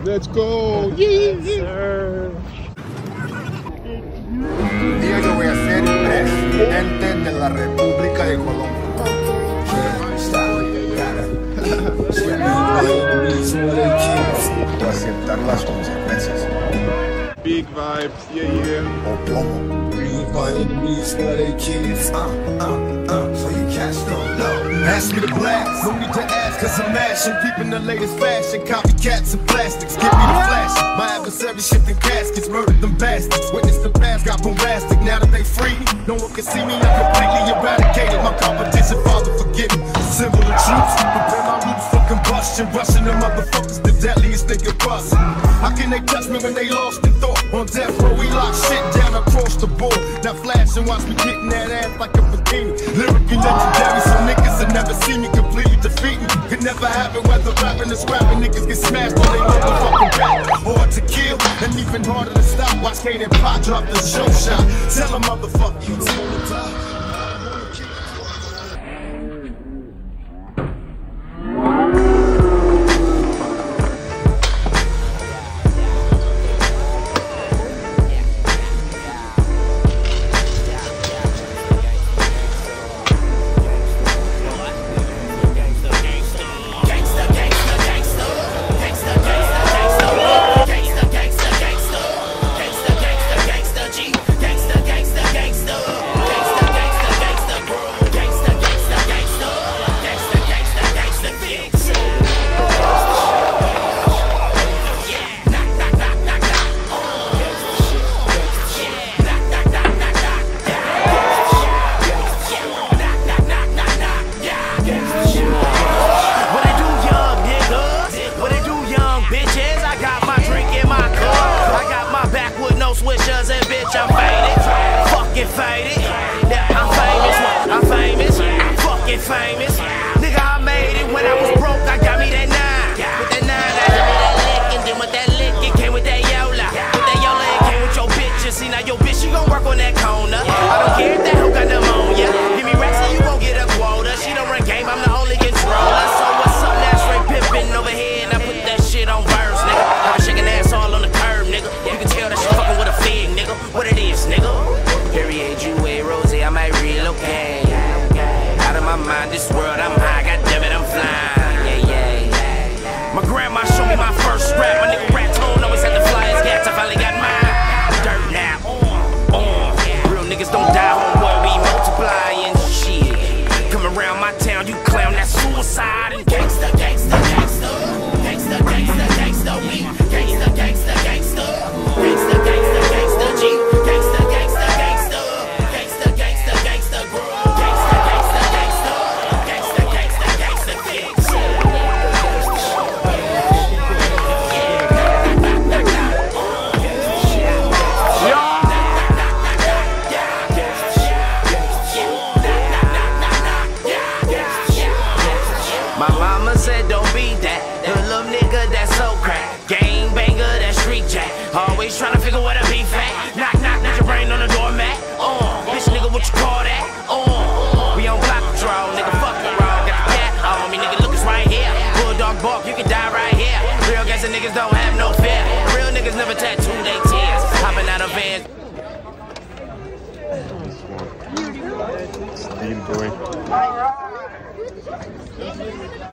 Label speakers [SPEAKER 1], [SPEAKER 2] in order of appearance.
[SPEAKER 1] Let's go.
[SPEAKER 2] Sir.
[SPEAKER 3] Día yo voy a ser presidente de la República de Colombia. O aceptar las consecuencias.
[SPEAKER 1] Big vibes, yeah.
[SPEAKER 3] O plomo. So you catch no low. Ask me to blast, no need to ask, cause I'm mashing. Peeping the latest fashion, copycats and plastics. Give me the flash, my adversary shifting caskets. Murdered them bastards, witness the past got bombastic. Now that they free, no one can see me, I'm completely eradicated. My competition, Father forgive me. Symbol of troops, prepare my roots for combustion. Rushing the motherfuckers, the deadliest they can bust. How can they touch me when they lost in thought? On death row, we lock shit down across the board. Now flash and watch me getting that ass like a bikini. Lyrically legendary, so niggas that never see me completely defeat me. Could never happen whether rapping or scrapping. Niggas get smashed on they motherfucking back. Hard to kill, and even harder to stop. Watch Kane and Pop drop the show shot. Tell a motherfucker you tell the top.
[SPEAKER 2] Swishers and bitch, I'm faded, fucking faded. Yeah, I'm famous, I'm fucking famous. Nigga, I made it when I was broke. I got me that 9. With that 9, I got me that lick, and then with that lick, it came with that Yola. With that Yola, it came with your bitch. See now your bitch, she gon' work on that corner. I don't care if that hoe got pneumonia. Give me racks and you gon' get a quota. She don't run game, I'm the only controller. So what's up now? Straight pimpin' over here, and I put that shit on verse, nigga. I was shaking ass all on the curb, nigga. You can tell that she fucking with a fig, nigga. What it is, nigga? Period, you a rose, I might relocate. Out of my mind, this world, I'm high. God damn it, I'm flying. Yeah. My grandma showed me my first rap. My nigga rat tone always had the flyest gas. I finally got mine. Dirt now, real niggas don't die, homeboy, we multiplying. Shit. Come around my town, you clown, that's suicide. And gangsta, gangsta, gangsta. Gangsta, gangsta, gangsta. We gangsta, gangsta, gangsta. Gangsta, gangsta, gangsta. G. Gangsta, gangsta, gangsta. Gangsta, gangsta, gangsta. Gangsta, gangsta, gangsta. Gangsta, gangsta, gangsta. Gangsta. My mama said don't be that. The little nigga that's so crack. Gang banger, that street jack. Always tryna figure what I beef at. Knock, knock, put your brain on the doormat. Bitch nigga, what you call that? We on block patrol, nigga, fuck the road. Got the cat on me, nigga, look, it's right here. Bulldog bark, you can die right here. Real gangsta niggas don't have no fear. Real niggas never tattoo they tears. Hopping out of van.
[SPEAKER 1] Steve boy.